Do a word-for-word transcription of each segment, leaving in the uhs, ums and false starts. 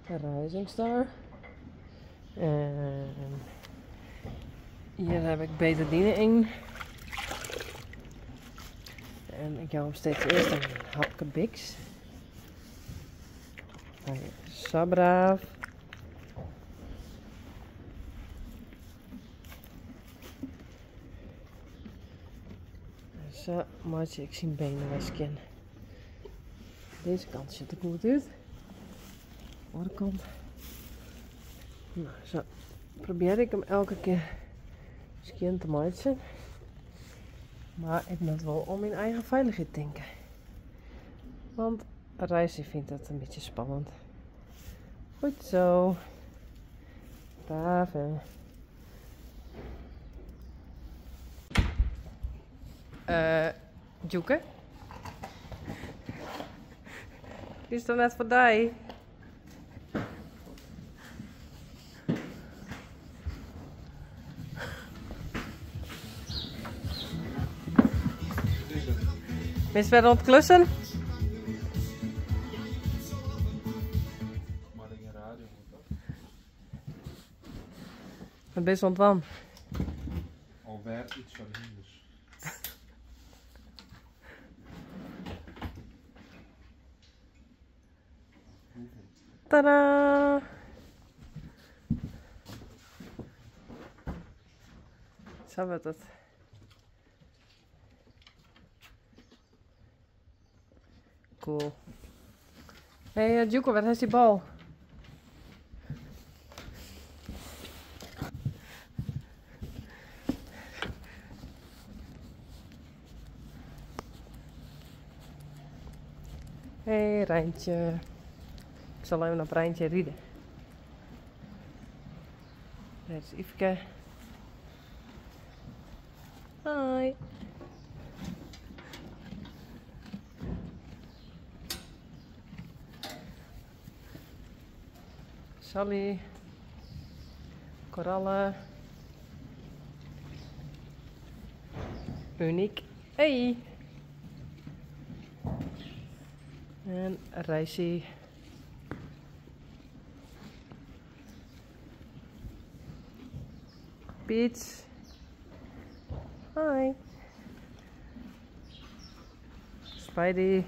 Rising Star. En hier heb ik betadine in. En ik hou hem steeds eerst een hapje Bix. Zo braaf. Zo, maatje, ik zie benen wasken. Deze kant ziet er goed uit. Andere kant. Nou, zo probeer ik hem elke keer skin te maken. Maar ik moet wel om mijn eigen veiligheid denken. Want Reisje vindt dat een beetje spannend. Goed zo. Braaf hè. Eh, Joeke? Is dat net voor die? Ben je verder aan het klussen? Wat ben je aan het doen? Alweer iets van hinders. Tadaa! Zo wordt het. Cool. Hé, hey, uh, Juko, wat is die bal? Hé, hey, Rijntje. Ik zal even op Rijntje rieden. Dit is Yveske. Hoi. Sally. Korallen. Uniek. Hey. En Reisje. Piet. Hi. Spidey.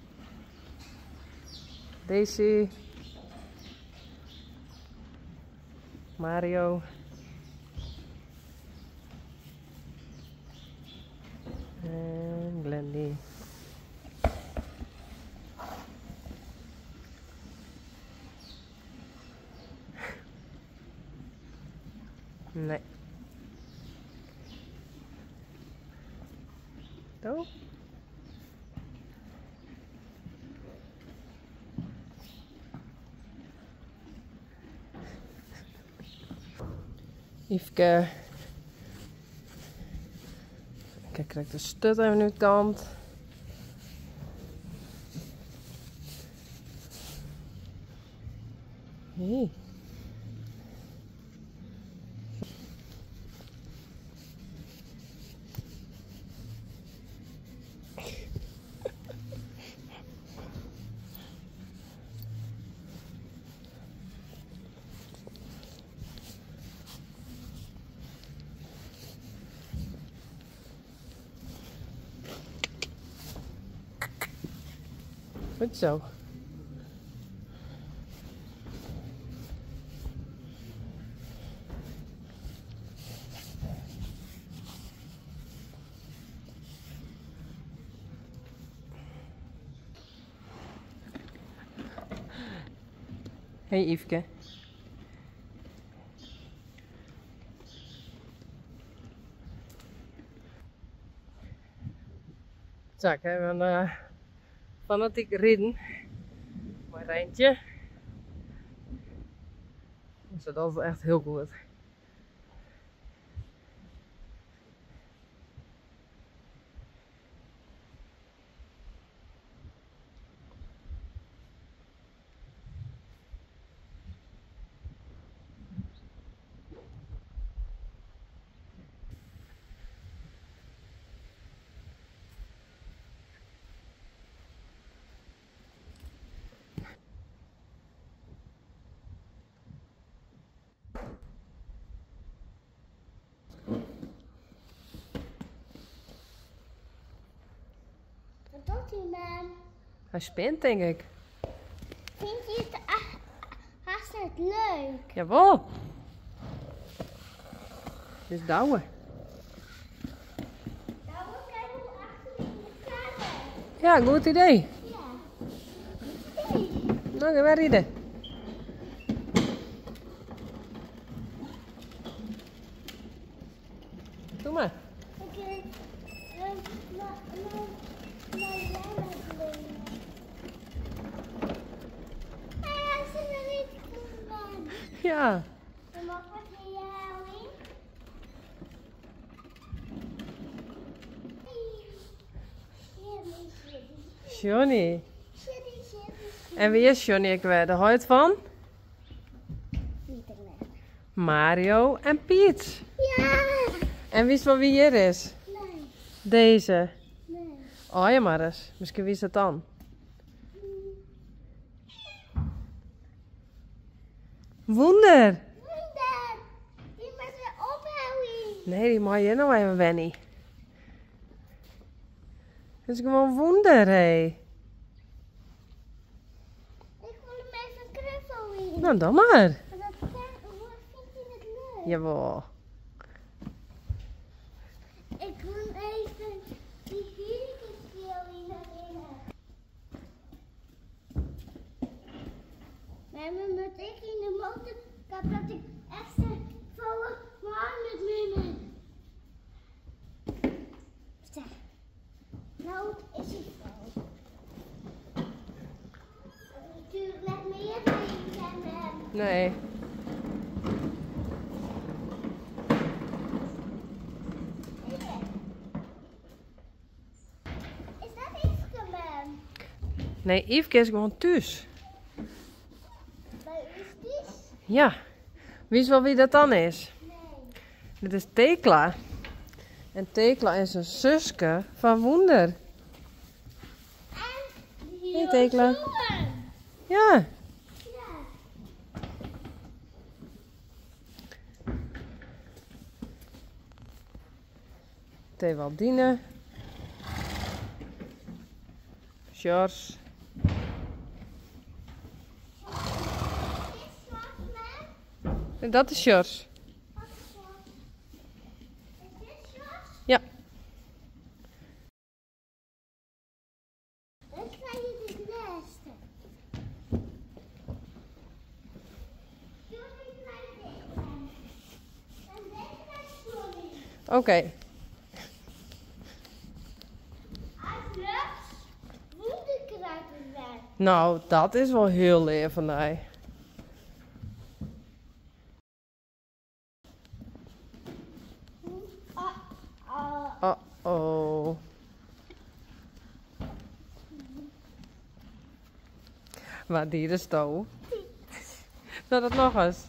Daisy. Mario. En Glendy. Nee. Zo. Yveske. Kijk, krijg de stut even nu kant. Hey. Goed zo. Hey Yveske. Zo, ik heb een uh, fanatiek ridden. Maar Rijntje. Dus dat is echt heel goed. mam? Hij spint, denk ik. Vind je het ah, hartstikke leuk? Jawel. Dit is douwen. Nou, we kijken hoe achter in de kamer. Ja, goed idee. Ja. Hey. Nou, gaan we rijden. Doe maar. Ik eh, eh, maar maar maar jij bent alleen. Hey, hij is er niet gekomen. Ja. Je mag wat in je houding. Johnny. En wie is Johnny ik weer? De huid van? Mario en Piet. Ja. En wist wel wie hier is? Nee. Deze. Nee. Oh ja maar eens. Misschien wie is dat dan? Wonder. Wonder. Die met de ophouding. Nee, die mag je nou even wennen. Het is gewoon wonder, hé. Ik wil hem even knuffelen. Nou, dan maar. Maar dat kan, hoe vindt hij het leuk? Jawel. Ik wil even die hierkeel erin. Maar moet ik in de motorkap dat ik extra volle maar met me. Zo. Nou is het vol. Natuurlijk met meer dingen. Nee. Is dat iets gedaan? Nee, Yveske is gewoon thuis. Bij u is dit? Ja. Wie is wel wie dat dan is? Nee. Dit is Tekla. En Tekla is een zuske van Wonder. En Hey, Tekla. Johan. Ja. Ja. Tewaldine. Sjors. Is dit zwart, man? En dat is Sjors. Wat is zwart? Is dit zwart? Ja. Dan krijg je de beste. Johnny krijgt dit. En dit krijgt Johnny. Oké. Okay. Als rechts, Wonder krijgt het weg. Nou, dat is wel heel leer van mij. Ah, ah. Oh oh. Wat die is touw. Nou, dat nog eens.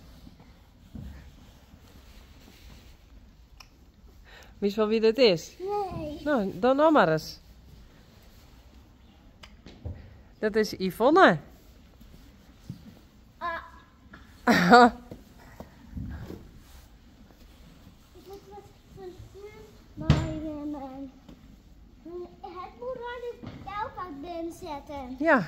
Wist wel wie dit is? Nee. Nou, dan nog maar eens. Dat is Yvonne. Ah. Ik moet wat van vuur maken. Het moet aan de touwpak binnen zetten. Ja.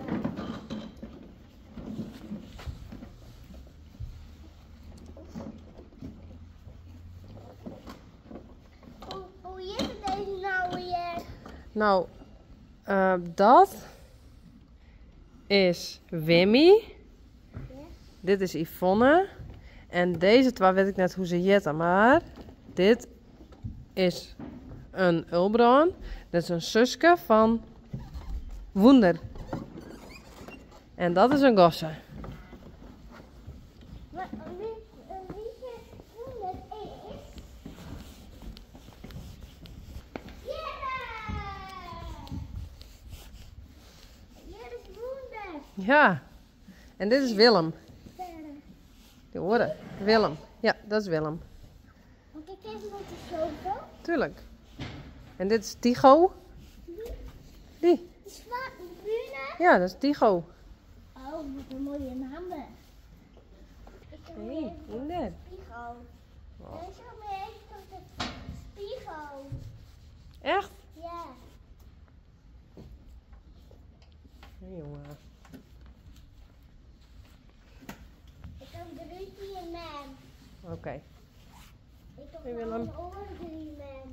Hoe, hoe is het deze nou weer? Nou, uh, dat is Wimmy. Ja? Dit is Yvonne. En deze twee weet ik net hoe ze heten, maar dit is een Ulbron. Dat is een zuske van Wonder. En dat is een gosse. Maar wie, wie Wonder is? Ja! Hier is Wonder. Ja. En dit is Willem. Verder. Die horen. Willem. Ja, dat is Willem. Mag ik even met de zoveel? Tuurlijk. En dit is Tigo. Die Die. zwarte brune. Ja, dat is Tigo. Oh, wat een mooie naam. Ik heb Hey, even Wonder. spiegel. Oh. Deze om me even tot de spiegel. Echt? Ja. Nee, jongen. Ik kan drie en man. Oké. Okay. Ik kan Hey, gewoon Willem. over drie man.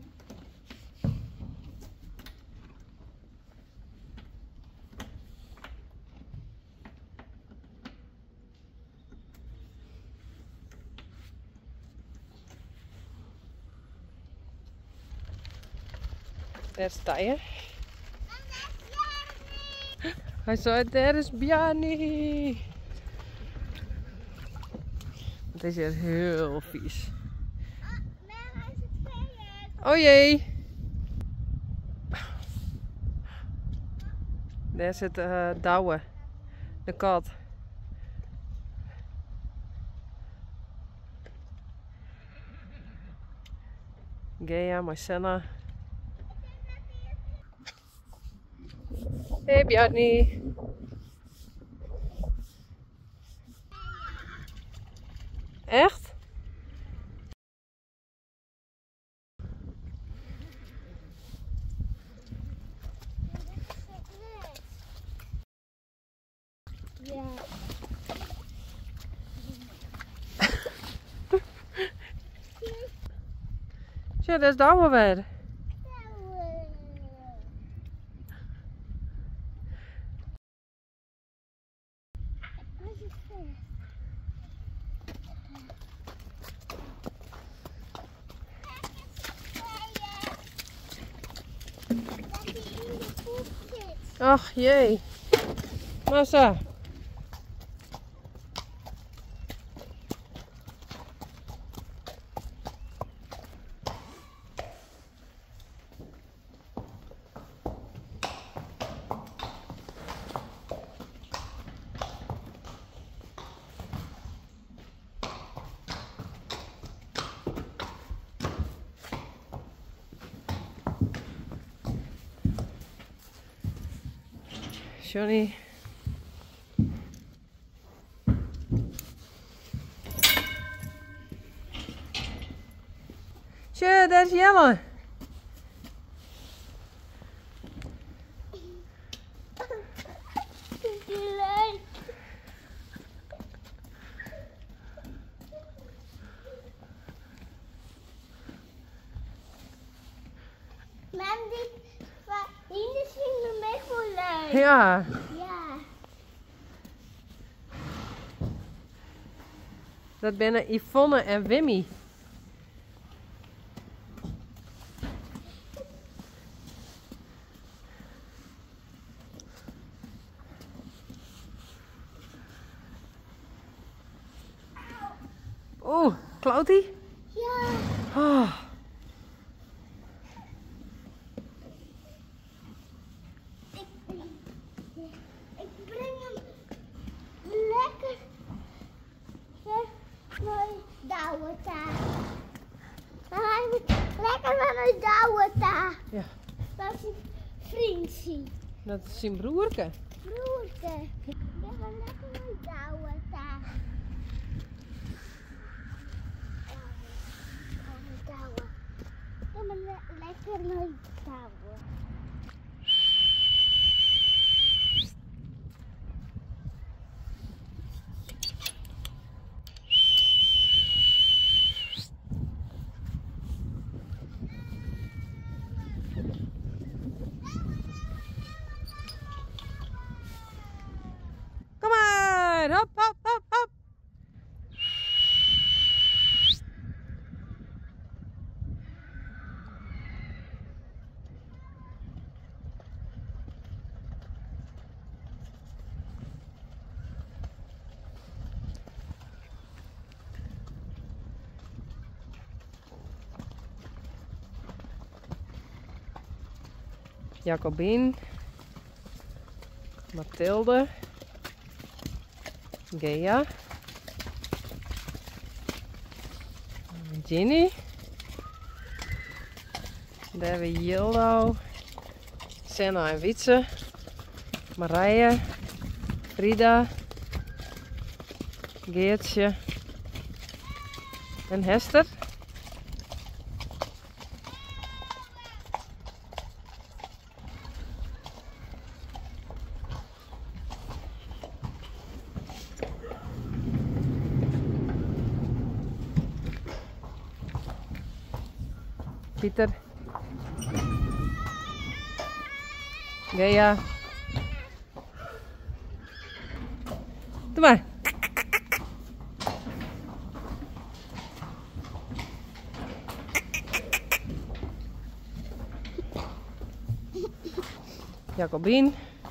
Daar sta je. Hij zei, daar is Bjarni. Het is hier heel vies. Oh jee. Daar zit uh, Douwe, de kat. Gea, Marcella. Hey Bjarni. Echt? Ja. Ja, dat is Douwe weer. Ach jee. Massa. Johnny. Tje, daar is Jelle. Leuk. Mam, die hier vinden me wel leuk. Ja. Ja. Dat binnen Yvonne en Wimmy. Oeh, Klautie? Ja. Oh. Ik, ik breng hem lekker naar Douwe taak. Dan hij moet lekker naar mijn Douwe taak. Ja. Dat is een vriendje. Dat is zijn broerke. Broertje. Ik ga lekker naar Douwe taak. Douwe. Ik ga le lekker naar Douwe. Kom maar, hop, hop, hop, hop. Jacobien, Mathilde, Gea, Ginny, daar hebben we Yildo, Senna en Wietse, Marije, Frida, Geertje en Hester. Pieter. Gea. Doe maar. Jacobien.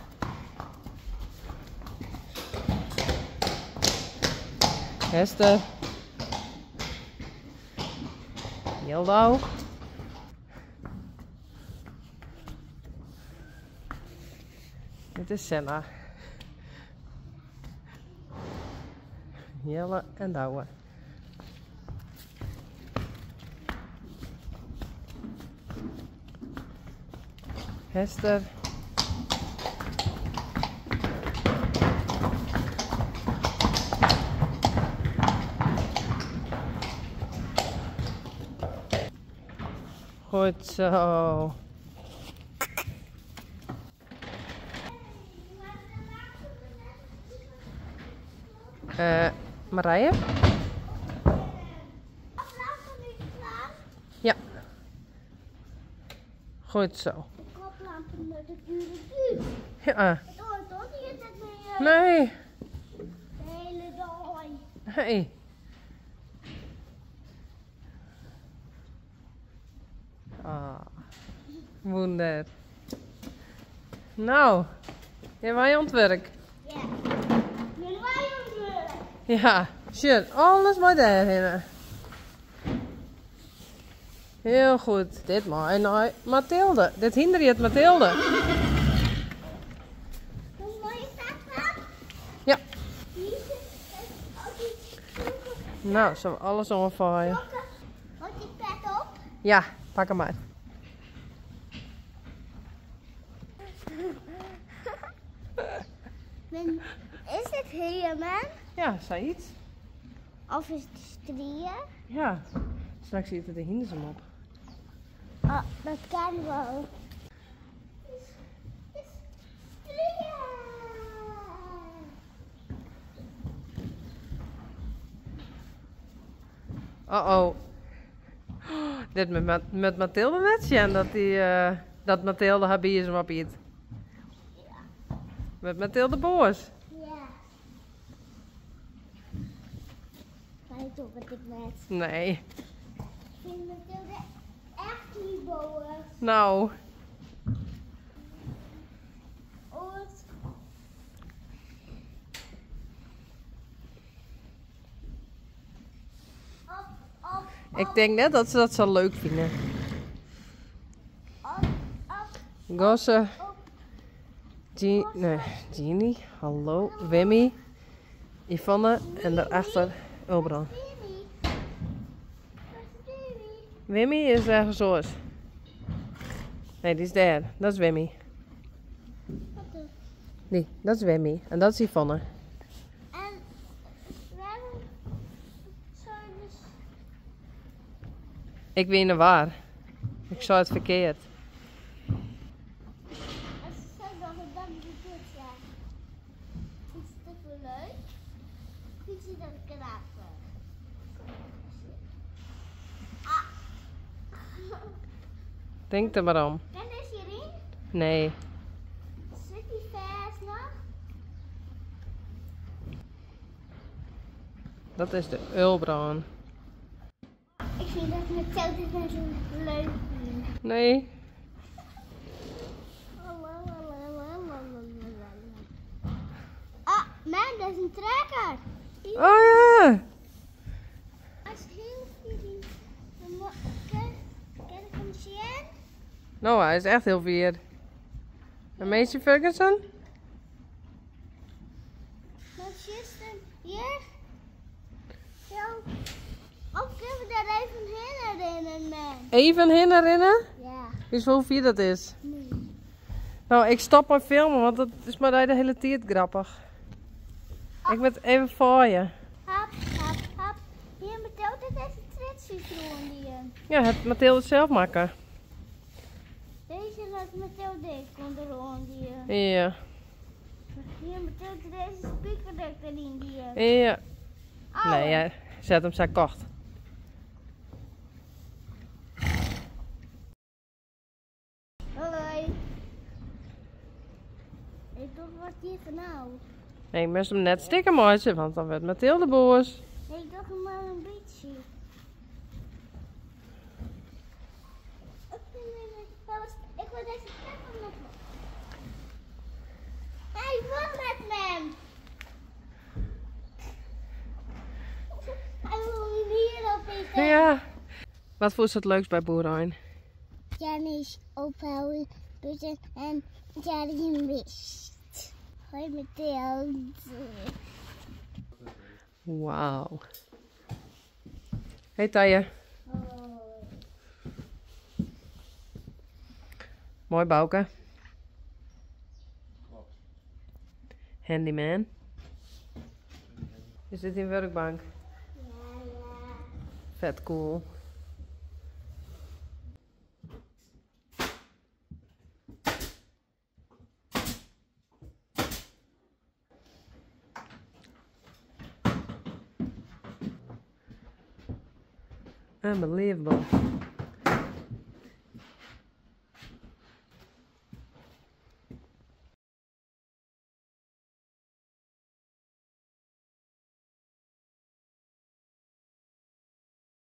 Hester. Jildau. Dit is Senna. Jelle en Douwe. Hester. Goed zo. Uh, Marije? Ja. Goed zo. De koplampen met de pure buurt. Ja. Het hoort toch niet dat meer. Nee. De hele dag. Nee. Ah. Wonder. Nou. Jij wij aan het werk. Ja. Willen wij ons werk? Ja. Shit. Alles maar daarheen. Heel goed. Dit maar. Nou, Mathilde. Dit hinder je het Mathilde. Hoe mooi is dat van? Ja. Hier zit ook die Nou, zullen we alles omvaaien? Houdt die pet op? Ja, pak hem maar. Ben, is het Handyman? Ja, Said. Of is het strieën? Ja. Straks zitten de hinders hem op. Oh, dat kan wel. Is, is strieën. Oh oh. Dit met, Ma- met Mathilde net zien dat, die, uh, dat Mathilde haar bier op eet. Met Mathilde boos. Ja. Weet je wat ik net? Nee. Ik vind Mathilde echt niet boos. Nou. Ooit. Op, op, op, Ik denk net dat ze dat zo leuk vinden. op, op, Gosse. op. Jean, nee, Jeannie. Hallo. Wimmy. Yvonne. En daarachter Ulbran. Baby. Dat is baby. Wimmy is ergens zoals. Nee, die is daar. Dat is Wimmy. Wat is? Nee, dat is Wimmy. En dat is Yvonne. En we hebben zo dus. Ik weet niet waar. Ik zou het verkeerd. Als ze zeggen dat het dan niet goed zijn. Is het toch wel leuk? Goed zie dat ik eruit ben. Ah. Denk er maar om. Kan deze hierin? Nee. Zit die vast nog? Dat is de Ulbran. Ik vind dat met telkens net zo leuk. Nee. Ah, man, dat is een trekker. Oh ja. Hij is heel vier. Kan kan ik hem zien? Nou, hij is echt heel vier. En Macy Ferguson? Wat is hem hier? Zo. Of kunnen we daar even heen herinneren, man? Even heen herinneren? Ja. Weet je hoeveel dat is? Nee. Nou, ik stop maar filmen, want dat is maar de hele tijd grappig. Ik ben even voor je. Hap, hap, hap. Hier met jou dat deze tritsjes doen die. Ja, het Mathilde zelf maken. Deze laat met jou dik onderaan die. Ja. Hier met jou deze speakerdek erin die. Ja. Oh. Nee, ja, zet hem zijn kocht. die van nou? Nee, ik moest hem net stikken maken, want dan werd Mathilde boos. Nee, ik doe hem maar een beetje. Ik wil deze stekker nog. Hij wil met me. Hij wil hier op eten. Ja. Wat vond je het leukst bij boerderij? Jannies ophouden, buiten en Jannie mist. Hoi Mathilde. Wauw. Hey Tanje. Mooi Bauke. Klopt. Handyman. Is dit een werkbank? Ja, ja. Vet cool. Unbelievable.